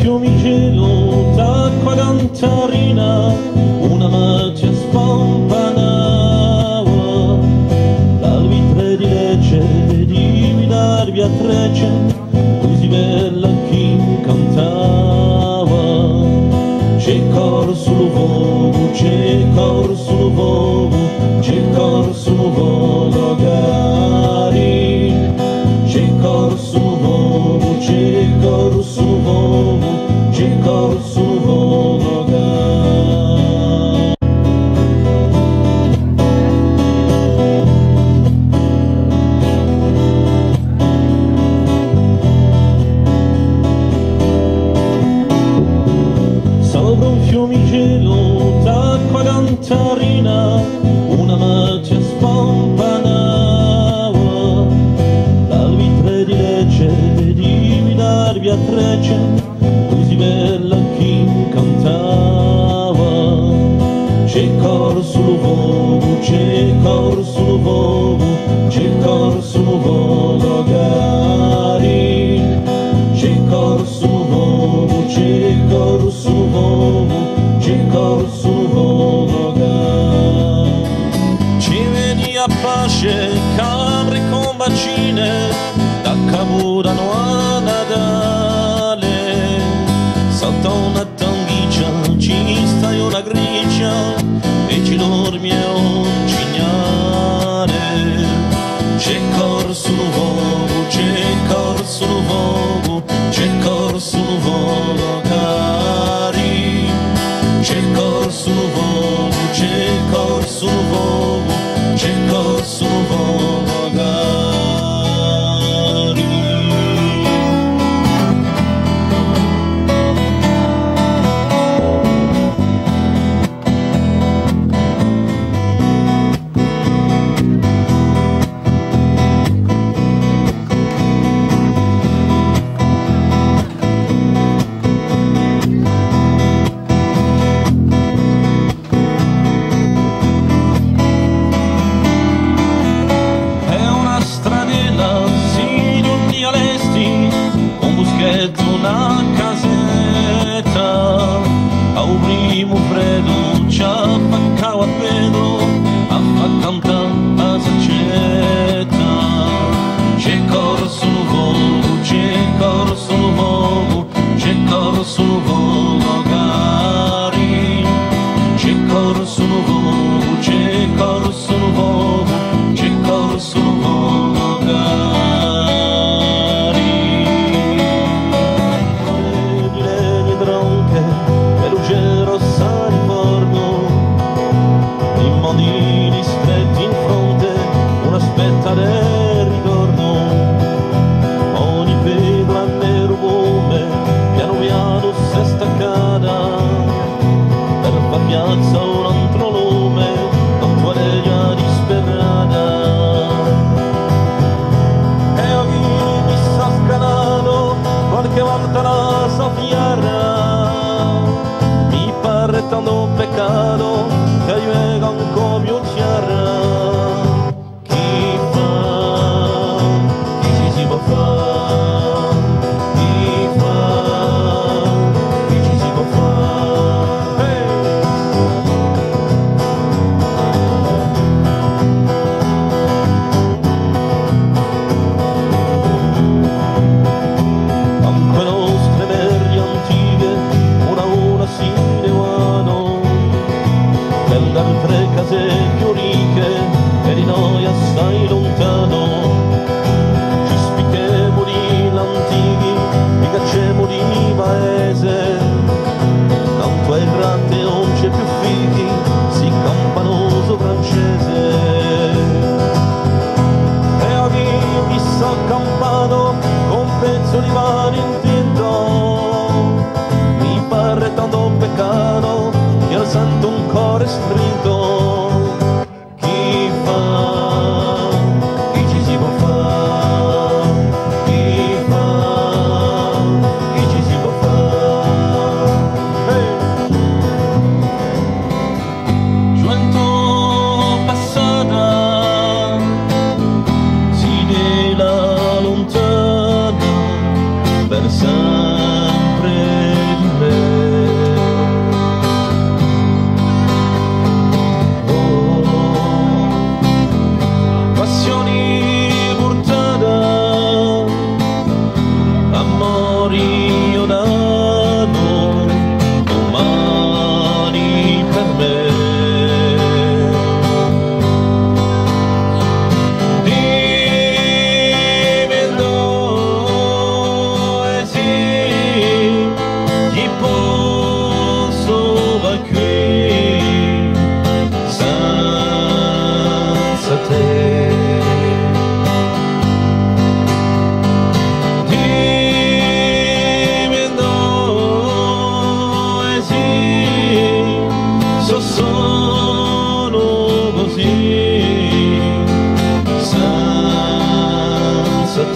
fiumicelo d'acqua cantarina, una macchia spampanava, l'albitre di legge di guidarvi a trecce, così bella chi cantava. C'è corso l'uovo, c'è corso l'uovo, c'è corso l'uovo gari, c'è corso l'uovo, c'è corso l'uovo, c'è corso l'uovo gari. Sopra un fiumicelo d'acqua cantarina, una macchia spampanava, l'albitre di legge di guidarvi a trecce, così bella chi cantava. C'è corso l'uovo, c'è corso l'uovo, c'è corso l'uovo gari, c'è corso l'uovo, c'è corso l'uovo, c'è corso l'uovo gari. Ci veni a pace, camere con bacine, da Capodanno a Natale, sotto una tanghiccia ci stai una grigia e ci dormi a un cignale. C'è corso l'uovo, c'è corso l'uovo, c'è corso l'uovo cari, c'è corso l'uovo, c'è corso l'uovo, c'è corso l'uovo cari. Una casetta a un primo freddo ci affaccava a pedo a fa cantare la saccetta. C'è corso l'uovo, c'è corso l'uovo, c'è corso l'uovo cari, c'è corso l'uovo, c'è corso l'uovo, c'è corso l'uovo cari. Mondini stretti in fronte, un'aspetta del ritorno, ogni pedra nero come piano piano si staccata, per far piazza un altro nome, con tua legna disperata. E oggi mi sta scalando, qualche volta la soffiara, mi pare tanto peccato che io è ancora più chiara. Chi fa, chi ci si può fare, chi fa, chi ci si può fare. Hey! Anche nostre merli antiche, una si levano, da altre case più ricche e di noi assai lontano. Ci spicchiamo di l'antichi, mi cacciamo di paese, tanto errante non c'è più figli, si campanoso francese. E oggi mi sta accampato con un pezzo di pane intinto, mi pare tanto peccato, io sento un cuore strinto. Chi fa, chi ci si può fare, chi fa, chi ci si può fare. Hey! Gioventù passata, si nella lontana, per sempre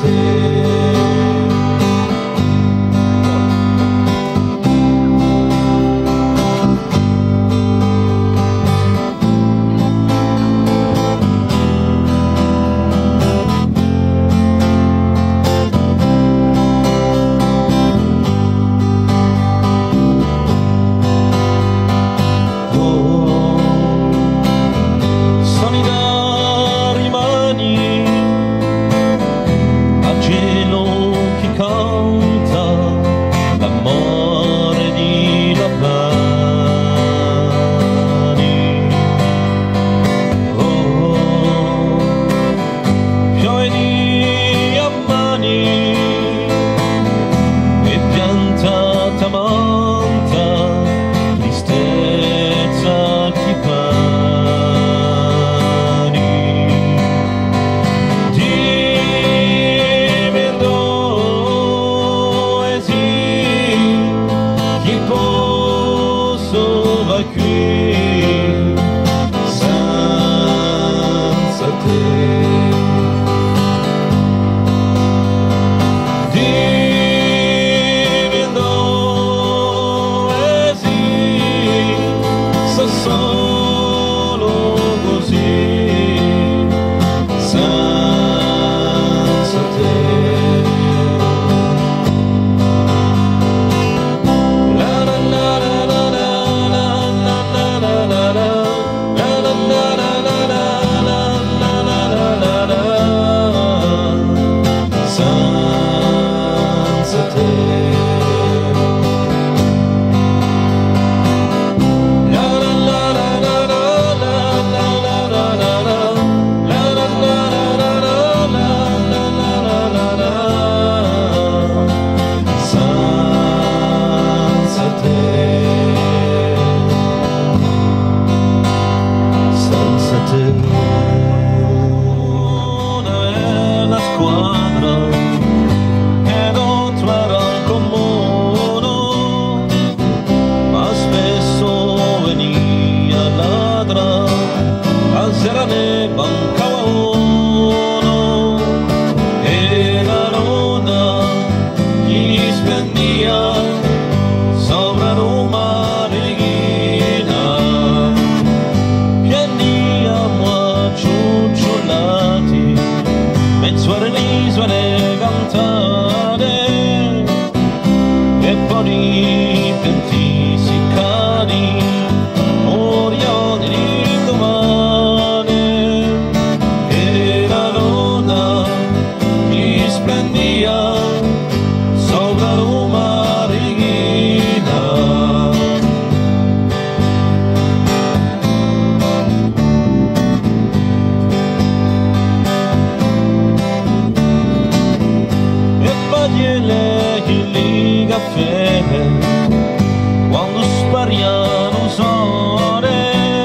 quando spariano sole,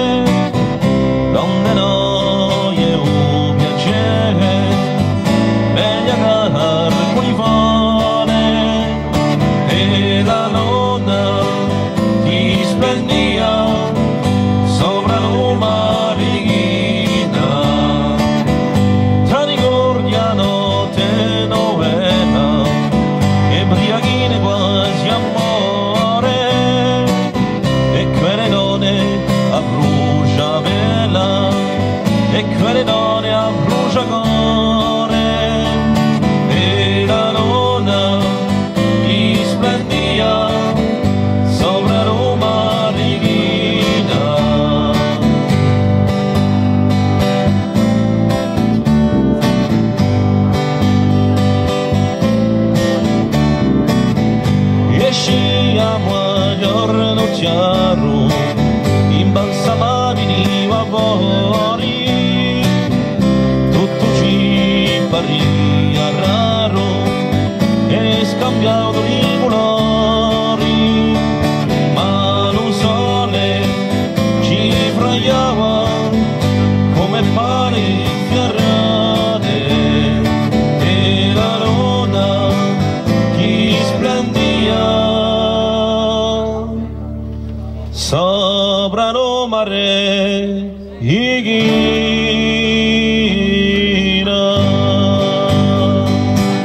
donne noie o piacere, meglio agar coi vole, e la luna ti splendia sopra l'uma righina, tra ricordi a notte novena, e briaghine quasi amore, e quelle donne a bruciavela, e quelle donne a bruciacore, e la luna ti splendia sopra Roma righina. Esciamo a giorno chiaro, imbalsamati di vapori, tutto ci paria raro e scambiato di colori, ma lo sole ci fraiava come pane fiorate, e la luna ti splendia sopra lo mare righina.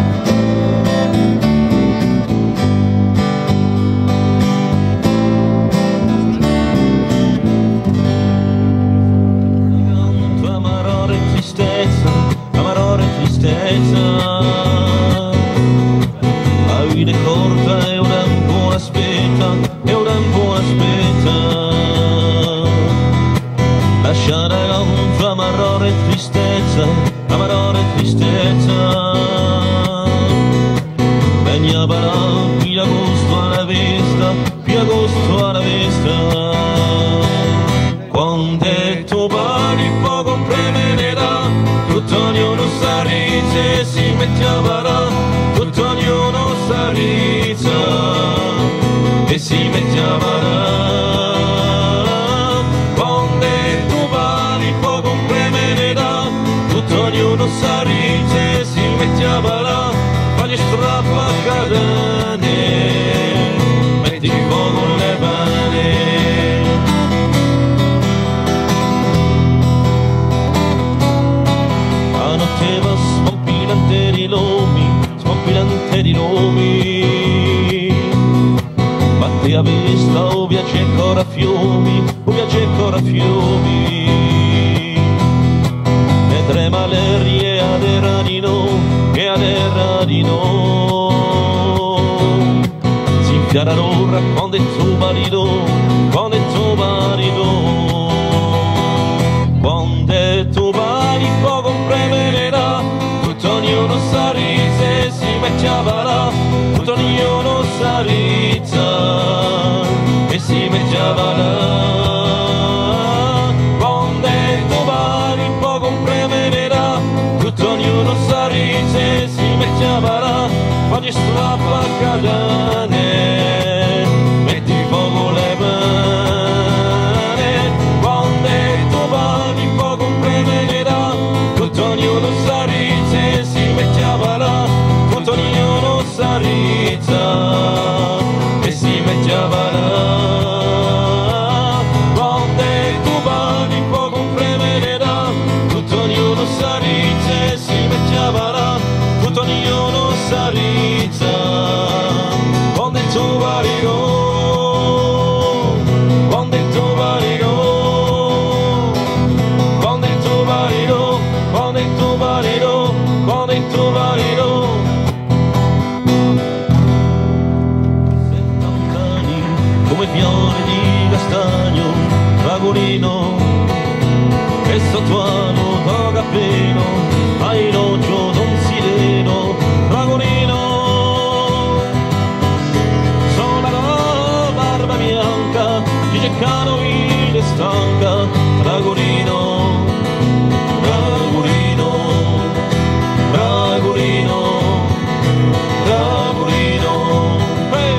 chiamerà, qui agosto alla vista, qui agosto alla vista. Quando tu parli poco premererà, tutto ognuno sa rizze, si mette a parà, tutto ognuno sa rizze, e si mette a parà. Quando tu parli poco premererà, tutto ognuno sa rizze, si mette a parà, fagli strappa a cadene, metti fuoco le pane. A notte va smompilante di lumi, batte a vista, o viaggi ancora a fiumi, o viaggi ancora a fiumi. E trema l'erie ad era di noi, e ad era di noi. Si infiara l'ora quando è tuo marito, quando è tuo marito. Quando è tuo marito poco premererà, tutto ognuno sa rizze, si mette a parà, tutto ognuno sa rizza, e si mette a parà. Quando è tuo marito poco premererà, tutto ognuno sa rizze, si mette a parà, fagli strappa a cadane, metti fuoco le mani. Quando è tuo marito poco premererà, tutto ognuno sa rizze, si mette a parà, tutto ognuno sa rizza, e si mette a parà. Quando è tuo marito poco premererà, tutto ognuno sa rizze, si mette a parà, tutto ognuno sa rizza. Quando è tuo marito, quando è tuo marito, quando è tuo marito, quando è tuo marito, quando è tuo marito. 70 anni come fiore di castagno, fragolino, che sottuano toga appeno, hai l'occhio d'un sireno, fragolino. Sono la barba bianca, ti cercano in stanca, fragolino, fragolino, fragolino, fragolino. Hey!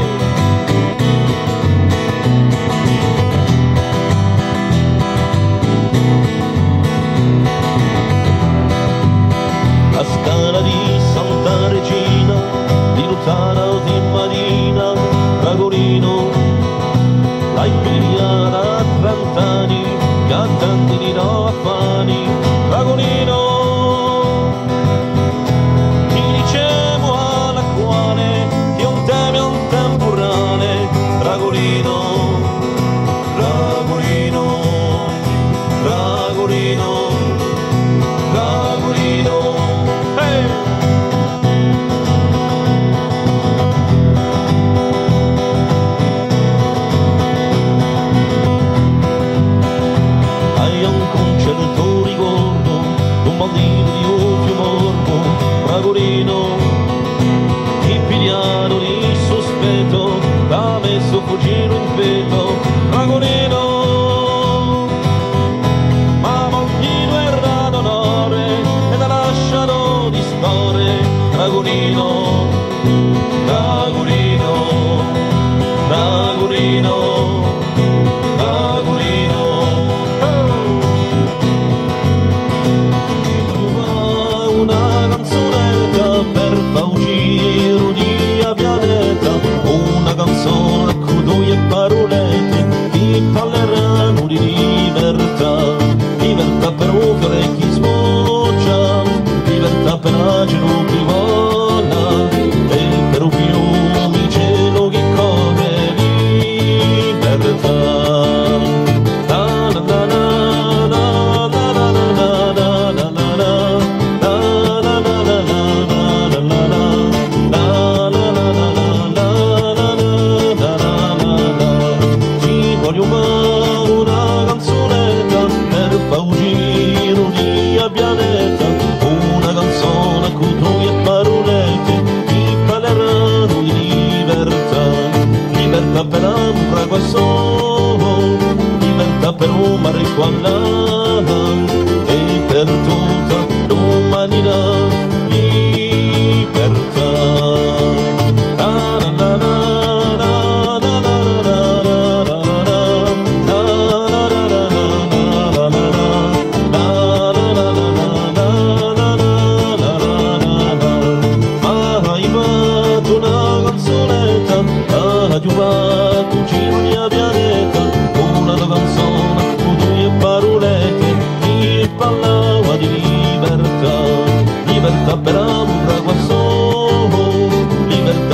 La scala di Santa Regina, di Luttana o di Marina, fragolino, l'hai pigliata a 30 anni, cantando di no affani, fragolino. Ti dicevo alla quale che un tema è un temporale, fragolino, fragolino, fragolino, fragolino. Hey! Hai un concerto ricordo, un bambino di occhio morto, fragolino, il pigliano di sospetto, t'ha messo fuggire in petto, fragolino. Ma bambino era d'onore e t'ha lasciato di storie, fragolino, fragolino, fragolino, fragolino. Una canzonetta per Paugiro di Avianetta, una canzone con due parolette.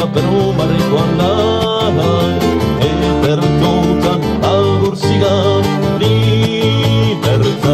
per un mare con la e per tutta la Corsica libertà.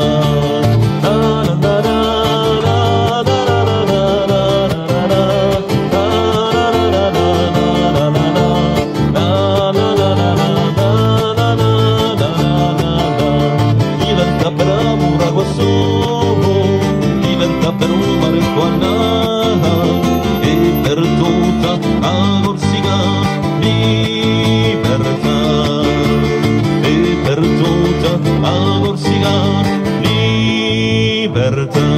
Libertà per amore quassù, libertà per un mare con e per tutta la Corsica libertà, e per tutta la Corsica libertà.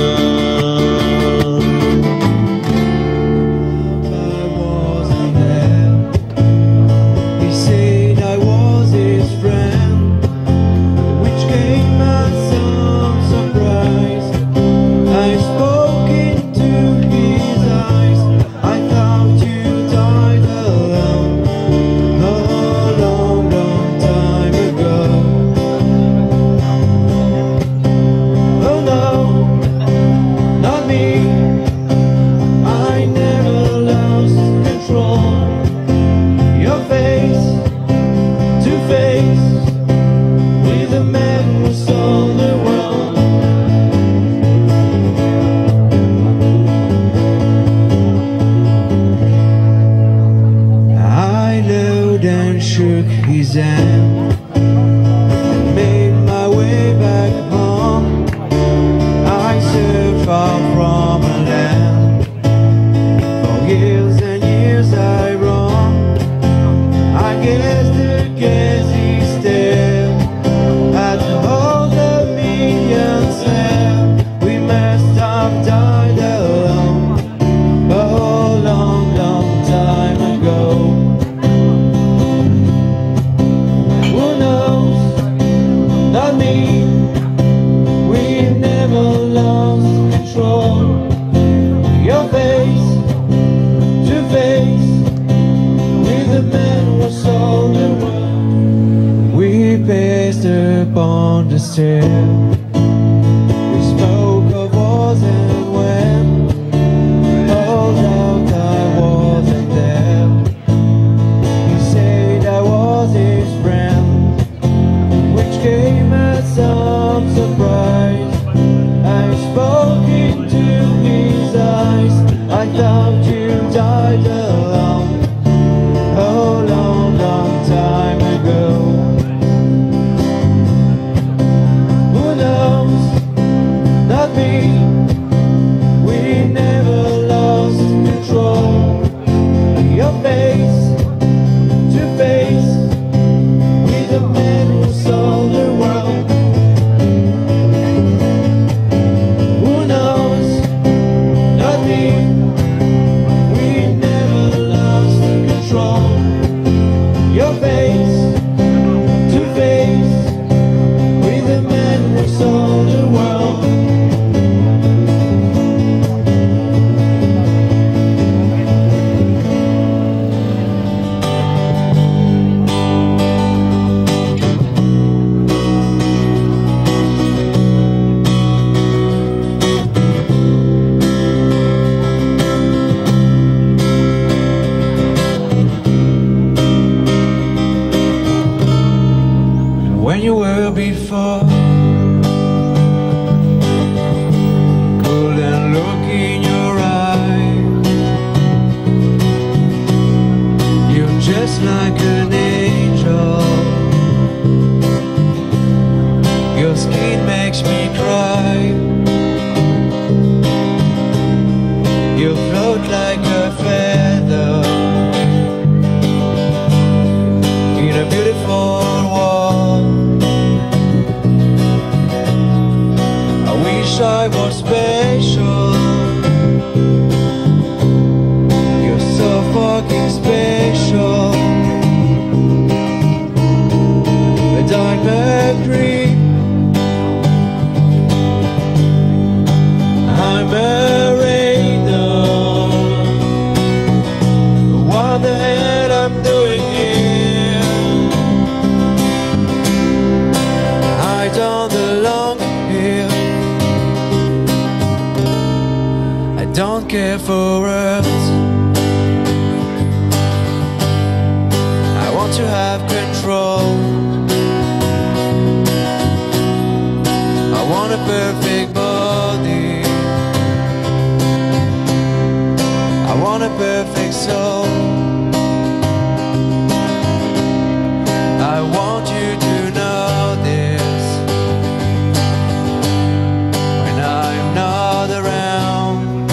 And shook his hand and made my way back home. I searched far from a land. For years and years I roamed. I guess the gazy stare had hold of me and said we must have died alone a long, long time ago. We never lost control. Your face to face with the man who sold the world. We paced upon the stair. We spoke of wars and when hold out I wasn't there. He said I was his friend, which came as some surprise. I spoke into his eyes. I thought you died alone a long, long time ago. Who knows? Not me. We never lost control. Your face to face with the man who sold the world. Who knows? Not me. We never lost control. Your face to face with the man who sold the world. When you were before, golden look in your eye. You're just like an angel. Your skin makes me cry. You float like a feather in a beautiful world. I was special. You're so fucking special. A diamond dream. I'm a radar. What the hell I'm doing here? I don't belong here. Don't care for words. perfect soul. I want you to know this when I'm not around.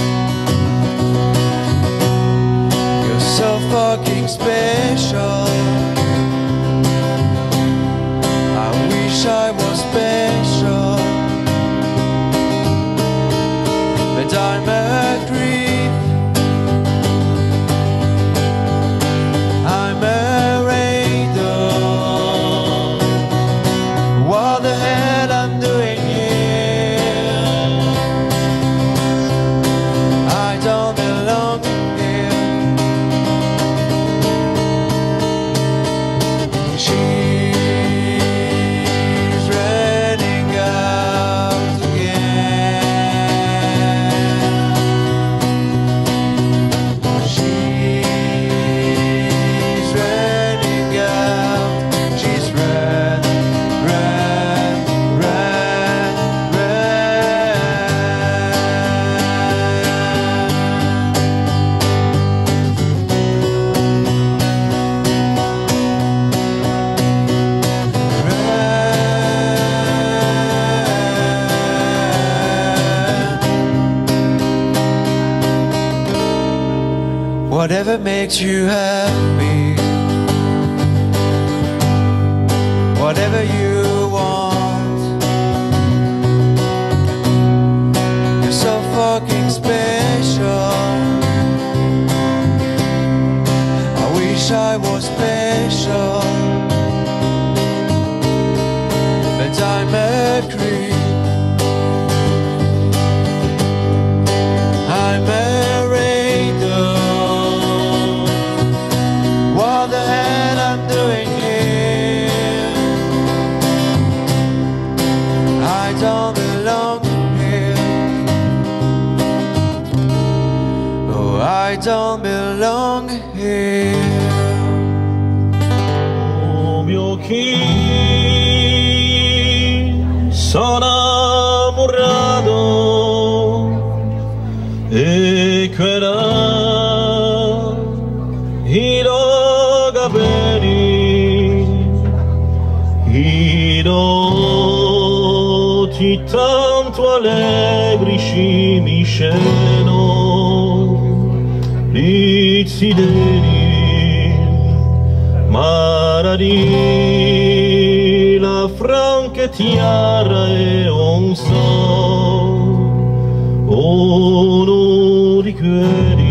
You're so fucking special. I wish I was special, but I'm a creep. I'm a radar. What the hell I'm doing here? I don't belong here. She's running out again. She's running out. She's run, run, run, run. Whatever makes you happy, whatever you want. You're so fucking special. I wish I was special, but I'm a creep. I'm a radar. What the hell I'm doing here? I don't belong here. Oh, I don't belong here. Oh mio chi sono ammurrato e quella i capelli i occhi tanto allegri mi sceno gli zideri marari la franca tiara e un so uno di quelli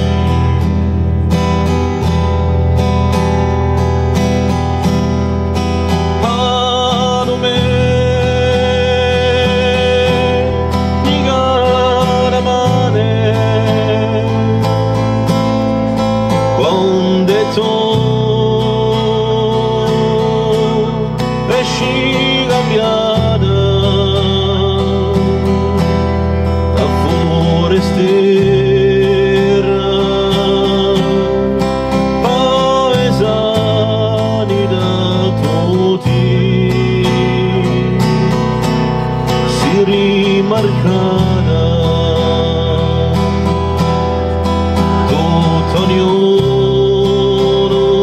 rimarcata tutto ognuno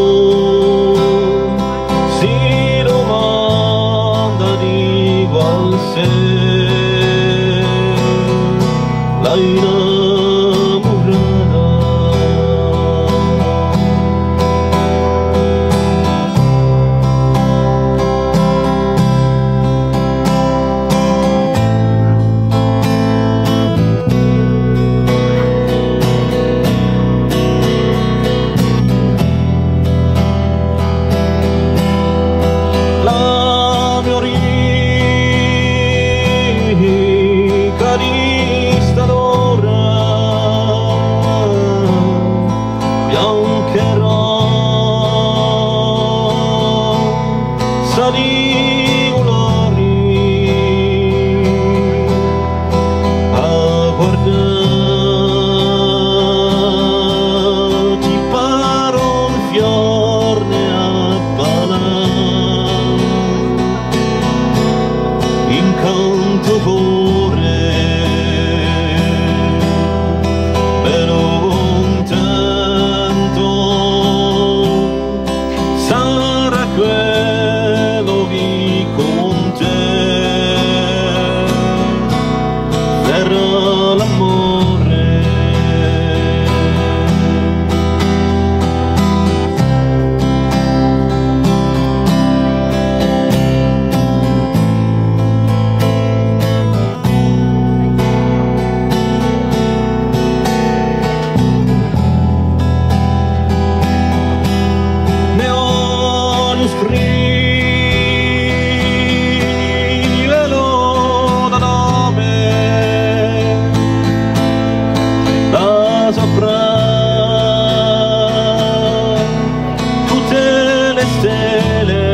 cielo,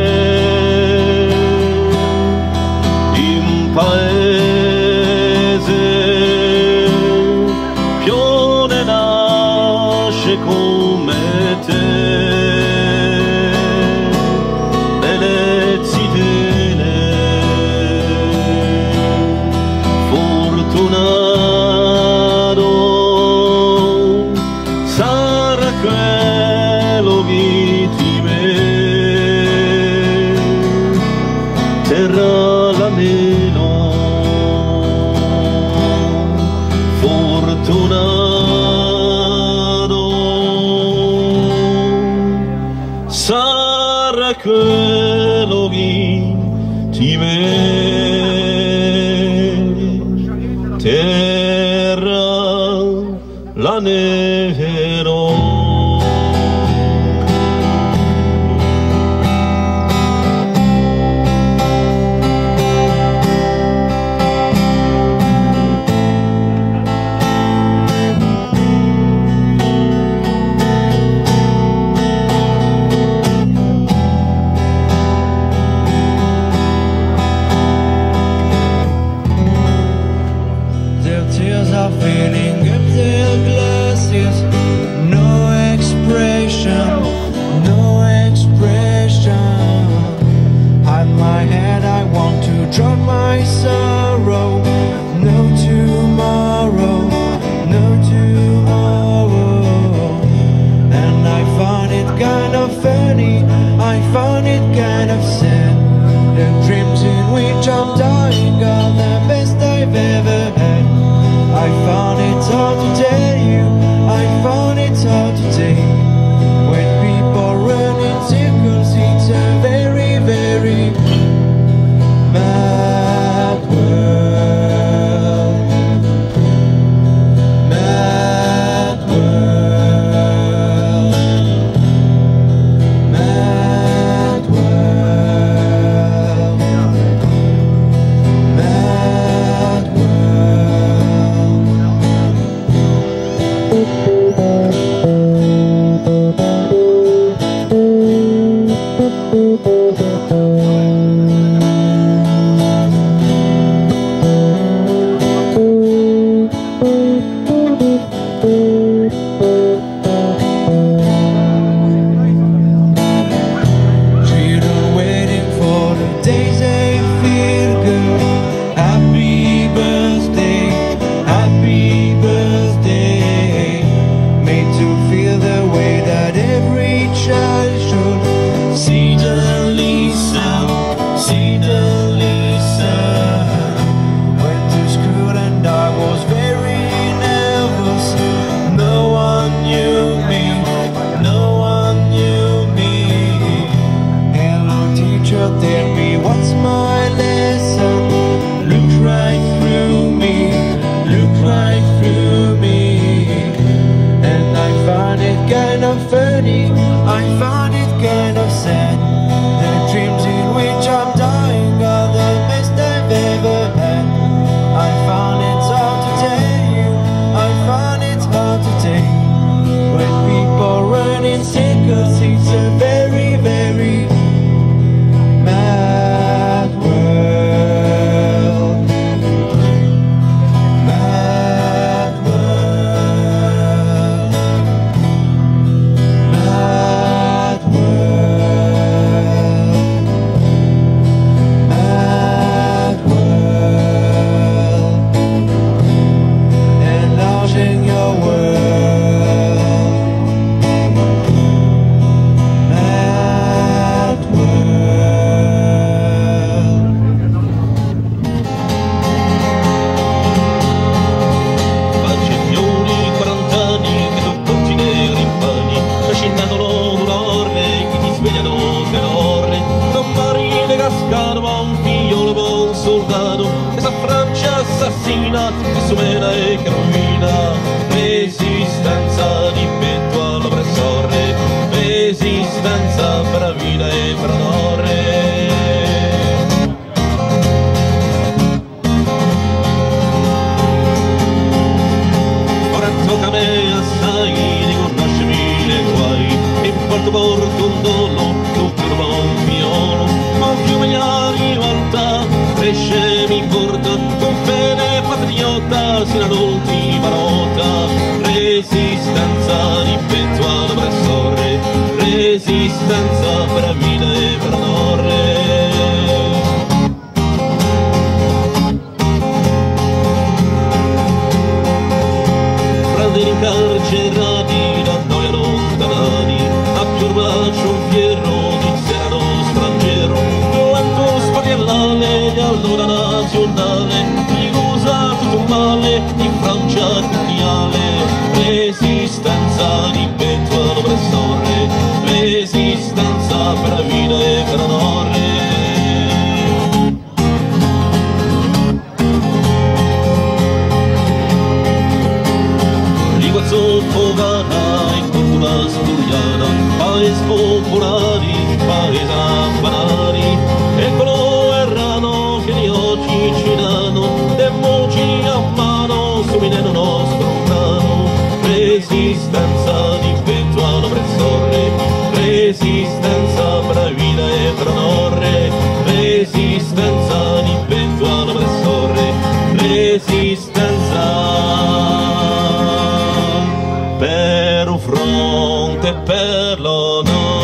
in paese più ne nasce come te, bellezze tele, fortunato sarà quello che ti vede, terra la meno, fortunato sarà quello che ti vede, terra la nero. Their tears are filling up their glasses. No expression, no expression. Hide my head, I want to drown my sorrow. No tomorrow, no tomorrow. And I found it kind of funny, I found it kind of sad. The dreams in which I'm dying are the best I've ever had. I found it hard to tell you, I found it hard to take. When people run in circles, it's a very, very mad world. Mad world. Mad world. Mad children waiting for the days they feel good. Happy birthday, happy birthday. Made to feel the way that every child should. See the listen, see the listen. Went to school and I was very nervous. No one knew me, no one knew me. Hello teacher, tell me what's my lesson. Look right through me, look right through me. And I found it kind of funny, I found it kind of sad. The dreams in which I'm dying are the best I've ever had. I found it hard to tell you, I found it hard to take. When people run in circles, it's a very, very mad world. Mad world. Mad world. Mad world. Enlarging your world. Mad world. Facciglioni 40 anni che tu porti nei rimpagni, trascinandolo d'un'orme che ti svegliano che orme. Don Marile Gascano ma un figliolo buon soldato, questa Francia assassina che sumena e che rovina. Resistenza di petto all'oppressore, resistenza per la vita e per l'onore. Ora tocca a me assai di conoscermi le guai, mi porto un dollo, tutto studiata, paesi popolari, paesi ampanari, eccolo errano che di oggi ci danno, le voci a mano, somigliano nostro brano, resistenza di petto all'oppressore, resistenza per la vita e per l'onore, resistenza di petto all'oppressore, resistenza per un fronte e per l'onore.